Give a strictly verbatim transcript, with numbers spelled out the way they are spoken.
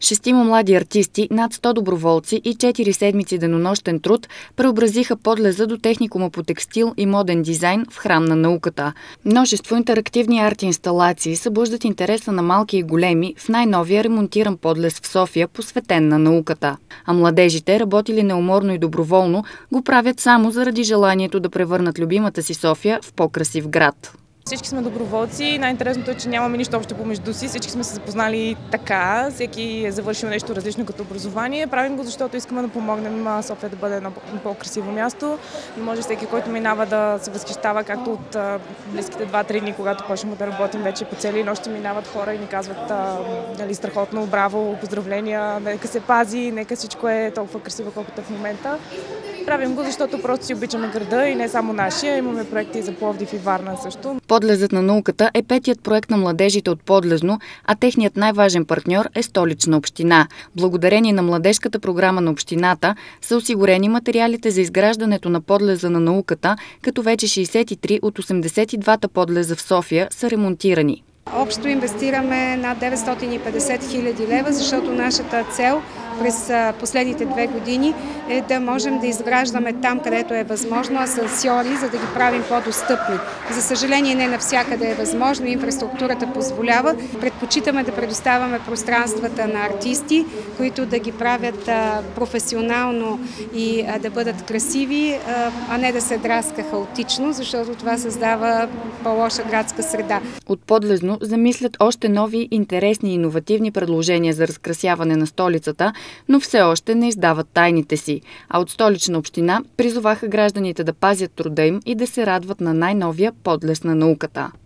Шестима млади артисти, над сто доброволци и четири седмици денонощен труд преобразиха Подлеза до техникума по текстил и моден дизайн в храм на науката. Множество интерактивни арт-инсталации събуждат интереса на малки и големи в най-новия ремонтиран Подлез в София, посветен на науката. А младежите, работили неуморно и доброволно, го правят само заради желанието да превърнат любимата си София в по-красив град. Всички сме доброволци. Най-интересното е, че нямаме нищо общо помежду си. Всички сме се запознали така. Всеки е завършил нещо различно като образование. Правим го, защото искаме да помогнем София да бъде едно по-красиво място. Не може всеки, който минава, да се възхищава, както от близките два-три дни, когато почнем да работим вече по цели нощи, минават хора и ни казват нали, страхотно, браво, поздравления, нека се пази, нека всичко е толкова красиво, колкото е в момента. Правим го, защото просто си обичаме града и не само нашия. Имаме проекти за Пловдив и Варна също. Подлезът на науката е петият проект на младежите от Подлезно, а техният най-важен партньор е Столична община. Благодарение на младежката програма на общината са осигурени материалите за изграждането на Подлеза на науката, като вече шейсет и три от осемдесет и двата подлеза в София са ремонтирани. Общо инвестираме над деветстотин и петдесет хиляди лева, защото нашата цел през последните две години е да можем да изграждаме там, където е възможно, асансьори, за да ги правим по-достъпни. За съжаление, не навсякъде е възможно, инфраструктурата позволява. Предпочитаме да предоставяме пространствата на артисти, които да ги правят професионално и да бъдат красиви, а не да се драска хаотично, защото това създава по-лоша градска среда. От Подлезно замислят още нови, интересни и иновативни предложения за разкрасяване на столицата, но все още не издават тайните си. А от Столична община призоваха гражданите да пазят труда им и да се радват на най-новия Подлез на науката.